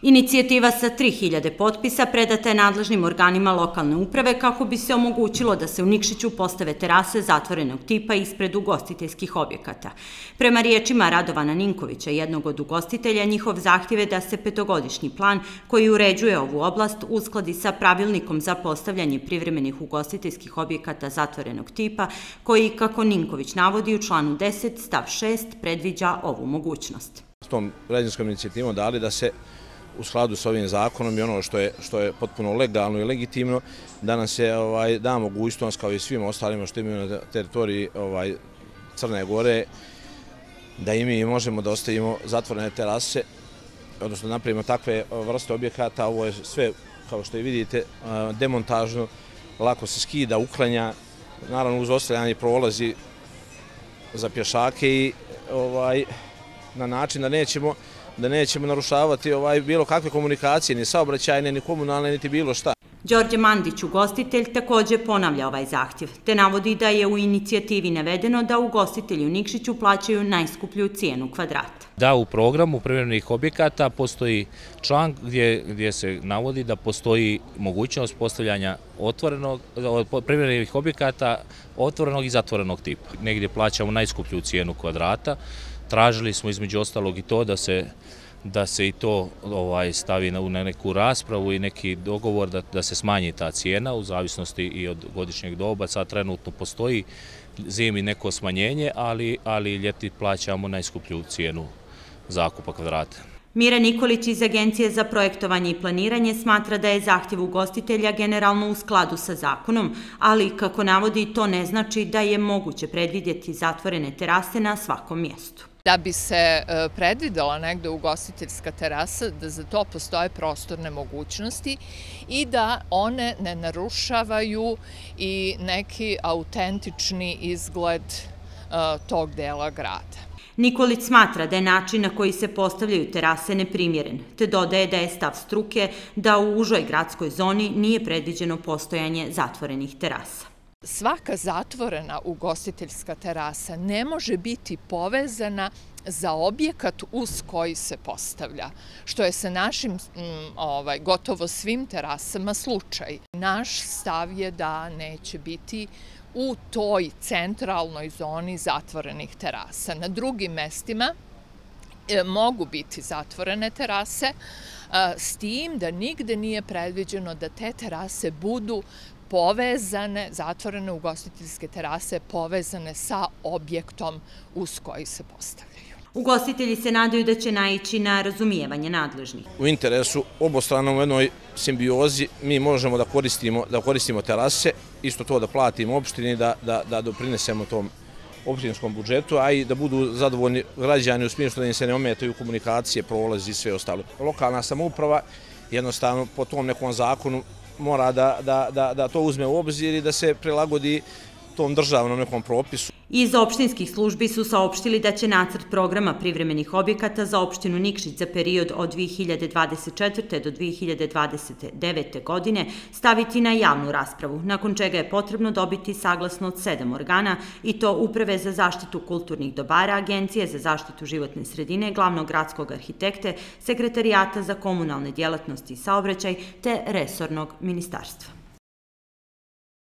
Inicijativa sa 3000 potpisa predata je nadležnim organima lokalne uprave kako bi se omogućilo da se u Nikšiću postave terase zatvorenog tipa ispred ugostiteljskih objekata. Prema riječima Radovana Ninkovića, jednog od ugostitelja, njihov zahtjev je da se petogodišnji plan koji uređuje ovu oblast uskladi sa pravilnikom za postavljanje privremenih ugostiteljskih objekata zatvorenog tipa, koji, kako Ninković navodi, u članu 10 stav 6 predviđa ovu mogućnost. S tom građanskom inicijativom dali da se u skladu s ovim zakonom i ono što je potpuno legalno i legitimno, da nam se da mogućnost, kao i svim ostalima što imaju na teritoriji Crne Gore, da i mi možemo da ostavimo zatvorene terase, odnosno napravimo takve vrste objekata. Ovo je sve, kao što i vidite, demontažno, lako se skida, uklanja, naravno uz ostavljanje prolazi za pješake i na način da nećemo narušavati bilo kakve komunikacije, ni saobraćajne, ni komunalne, niti bilo šta. Đorđe Mandić, ugostitelj, također ponavlja ovaj zahtjev, te navodi da je u inicijativi navedeno da ugostitelji u Nikšiću plaćaju najskuplju cijenu kvadrata. Da, u programu privremenih objekata postoji član gdje se navodi da postoji mogućnost postavljanja privremenih objekata otvorenog i zatvorenog tipa. Negdje plaćamo najskuplju cijenu kvadrata. Tražili smo između ostalog i to da se i to stavi na neku raspravu i neki dogovor da se smanji ta cijena u zavisnosti i od godišnjeg doba. Sad trenutno postoji zimi neko smanjenje, ali ljeti plaćamo najskuplju cijenu zakupa kvadrata. Mira Nikolić iz Agencije za projektovanje i planiranje smatra da je zahtjev ugostitelja generalno u skladu sa zakonom, ali, kako navodi, to ne znači da je moguće predvidjeti zatvorene terase na svakom mjestu. Da bi se predvidela negde ugostiteljska terasa, da za to postoje prostorne mogućnosti i da one ne narušavaju i neki autentični izgled tog dela grada. Nikolić smatra da je način na koji se postavljaju terase neprimjeren, te dodaje da je stav struke da u užoj gradskoj zoni nije predviđeno postojanje zatvorenih terasa. Svaka zatvorena ugostiteljska terasa ne može biti povezana za objekat uz koji se postavlja, što je sa našim gotovo svim terasama slučaj. Naš stav je da neće biti u toj centralnoj zoni zatvorenih terasa. Na drugim mestima mogu biti zatvorene terase, s tim da nigde nije predviđeno da te terase budu povezane, zatvorene ugostiteljske terase povezane sa objektom uz koji se postavljaju. Ugostitelji se nadaju da će naići na razumijevanje nadležnih. U interesu obostranom u jednoj simbiozi mi možemo da koristimo terase, isto to da platimo opštini, da doprinesemo tom opštinskom budžetu, a i da budu zadovoljni građani u smislu da im se ne ometaju komunikacije, prolazi i sve ostalo. Lokalna samouprava jednostavno po tom nekom zakonu mora da to uzme u obzir i da se prilagodi tom državnom nekom propisu. Iz opštinskih službi su saopštili da će nacrt programa privremenih objekata za opštinu Nikšić za period od 2024. do 2029. godine staviti na javnu raspravu, nakon čega je potrebno dobiti saglasnost 7 organa, i to Uprave za zaštitu kulturnih dobara, Agencije za zaštitu životne sredine, glavnog gradskog arhitekte, Sekretarijata za komunalne djelatnosti i saobraćaj te resornog ministarstva.